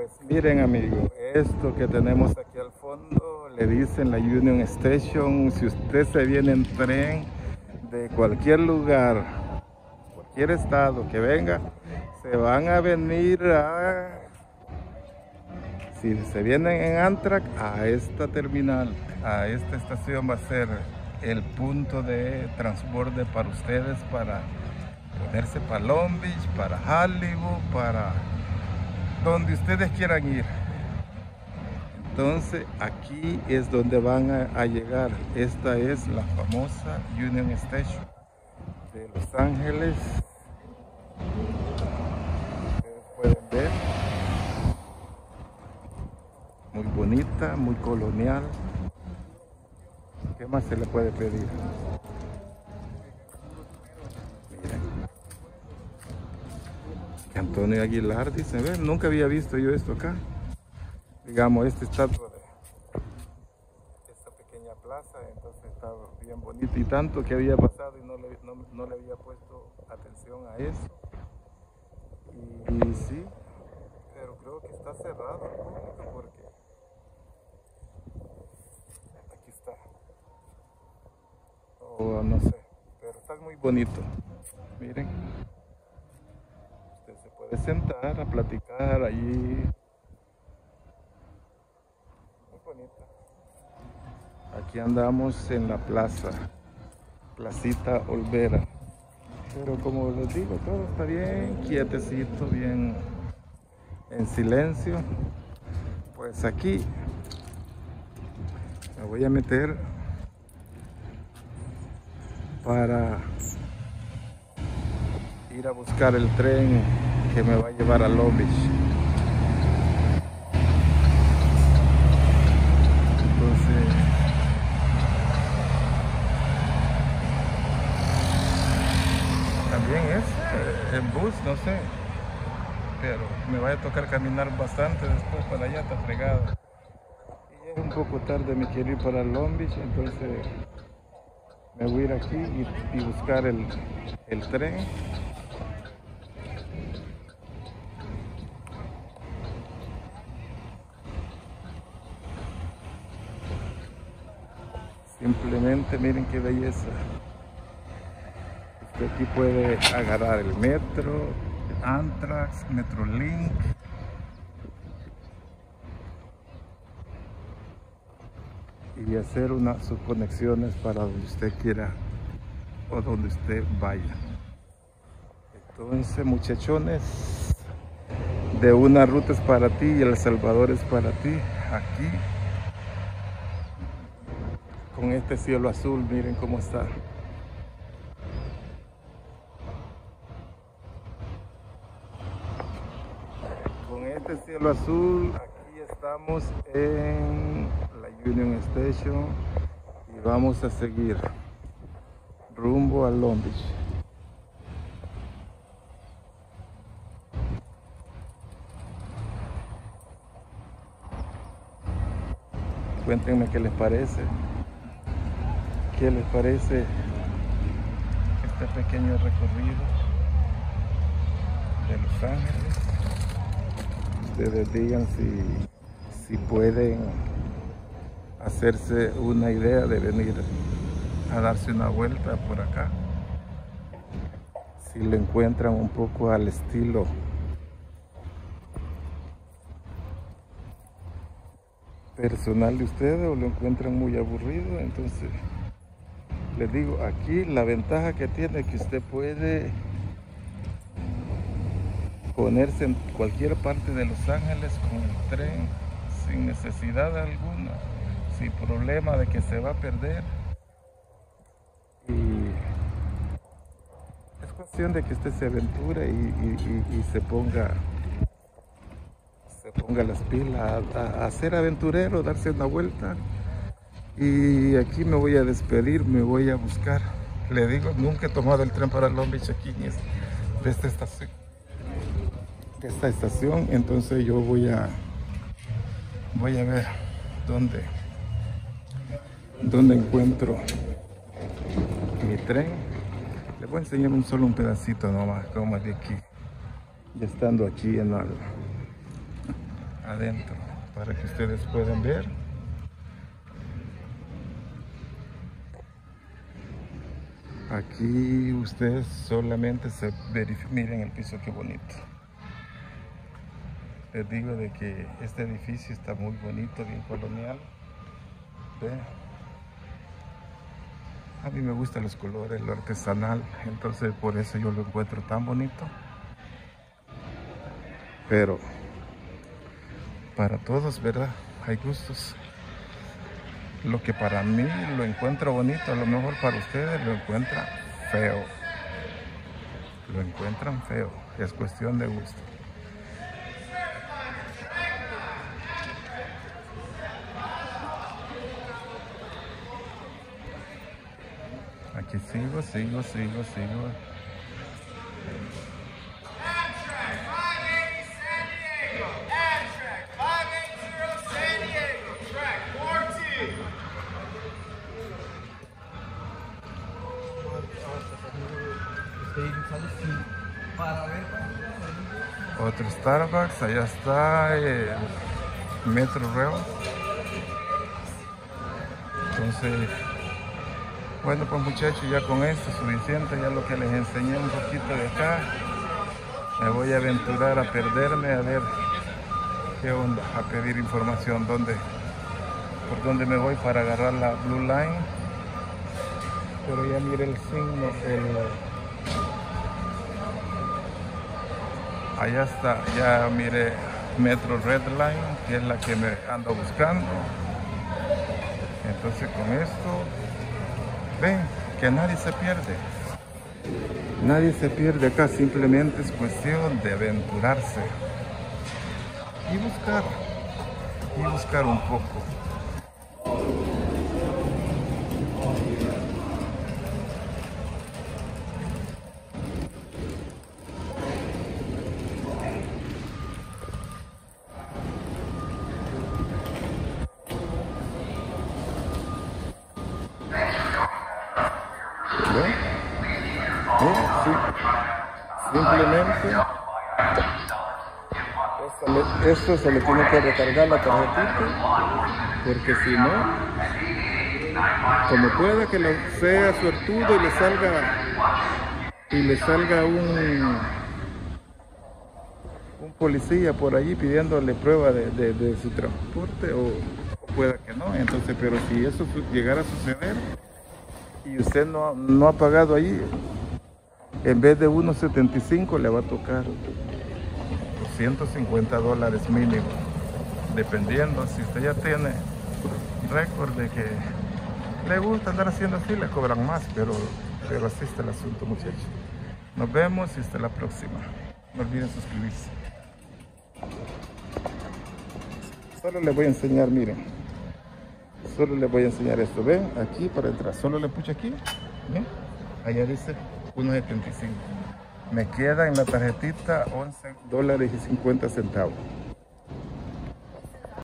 Pues miren amigos, esto que tenemos aquí al fondo le dicen la Union Station. Si usted se viene en tren de cualquier lugar, cualquier estado que venga, se van a venir si se vienen en Amtrak, a esta terminal, a esta estación va a ser el punto de transborde para ustedes, para ponerse para Long Beach, para Hollywood, para donde ustedes quieran ir. Entonces aquí es donde van a llegar. Esta es la famosa Union Station de Los Ángeles. Ustedes pueden ver, muy bonita, muy colonial. ¿Qué más se le puede pedir? Miren, Antonio Aguilar dice, ¿ven? Nunca había visto yo esto acá. Digamos, esta estatua de esta pequeña plaza, entonces está bien bonito, y tanto que había pasado y no le había puesto atención a eso. Y sí, pero creo que está cerrado al público porque aquí está. O no sé, pero está muy bonito. Miren, usted se puede sentar a platicar allí. Muy bonito. Aquí andamos en la plaza, Placita Olvera. Pero como les digo, todo está bien quietecito, bien en silencio. Pues aquí me voy a meter para ir a buscar el tren que me va a llevar a Long Beach. Entonces también es en bus, no sé, pero me va a tocar caminar bastante después para allá, está fregado. Y es un poco tarde, me quiero ir para Long Beach, entonces me voy a ir aquí y buscar el tren. Simplemente miren qué belleza. Usted aquí puede agarrar el metro, Amtrak, Metrolink. Y hacer sus conexiones para donde usted quiera o donde usted vaya. Entonces, muchachones, de una ruta es para ti y El Salvador es para ti. Aquí, con este cielo azul, miren cómo está. Con este cielo azul, aquí estamos en la Union Station y vamos a seguir rumbo a Long Beach. Cuéntenme qué les parece. ¿Qué les parece este pequeño recorrido de Los Ángeles? Ustedes digan si pueden hacerse una idea de venir a darse una vuelta por acá. Si lo encuentran un poco al estilo personal de ustedes o lo encuentran muy aburrido. Entonces les digo, aquí la ventaja que tiene es que usted puede ponerse en cualquier parte de Los Ángeles con el tren sin necesidad alguna, sin problema de que se va a perder. Y es cuestión de que usted se aventure y se ponga las pilas a ser aventurero, darse una vuelta. Y aquí me voy a despedir, me voy a buscar. Le digo, nunca he tomado el tren para Long Beach aquí de esta estación. Entonces yo voy a ver dónde encuentro mi tren. Les voy a enseñar solo un pedacito nomás, como de aquí, ya estando aquí adentro para que ustedes puedan ver. Aquí ustedes solamente se verifican. Miren el piso, qué bonito. Les digo de que este edificio está muy bonito, bien colonial. ¿Ve? A mí me gustan los colores, lo artesanal, entonces por eso yo lo encuentro tan bonito. Pero para todos, ¿verdad? Hay gustos. Lo que para mí lo encuentro bonito, a lo mejor para ustedes lo encuentran feo. Lo encuentran feo, es cuestión de gusto. Aquí sigo. Otro Starbucks, allá está el Metro Rail. Entonces, bueno, pues muchachos, ya con esto es suficiente, ya lo que les enseñé un poquito de acá. Me voy a aventurar a perderme, a ver qué onda, a pedir información por dónde me voy para agarrar la Blue Line. Pero ya mire el signo, allá está, ya mire Metro Red Line, que es la que me ando buscando. Entonces con esto, ven, que nadie se pierde. Nadie se pierde acá, simplemente es cuestión de aventurarse y buscar un poco. ¿Ven? Sí. Simplemente esto se le tiene que recargar la tarjetita, porque si no, como pueda que sea suertudo y le salga un policía por allí pidiéndole prueba de su transporte, o pueda que no. Entonces, pero si eso llegara a suceder y usted no ha pagado allí, en vez de $1.75 le va a tocar $150 mínimo, dependiendo. Si usted ya tiene récord de que le gusta andar haciendo así, le cobran más, pero así está el asunto, muchachos. Nos vemos y hasta la próxima. No olviden suscribirse. Solo les voy a enseñar, miren. Solo les voy a enseñar esto. Ven, aquí para entrar. Solo le pucho aquí. ¿Ven? Allá dice $1.75. Me queda en la tarjetita $11.50.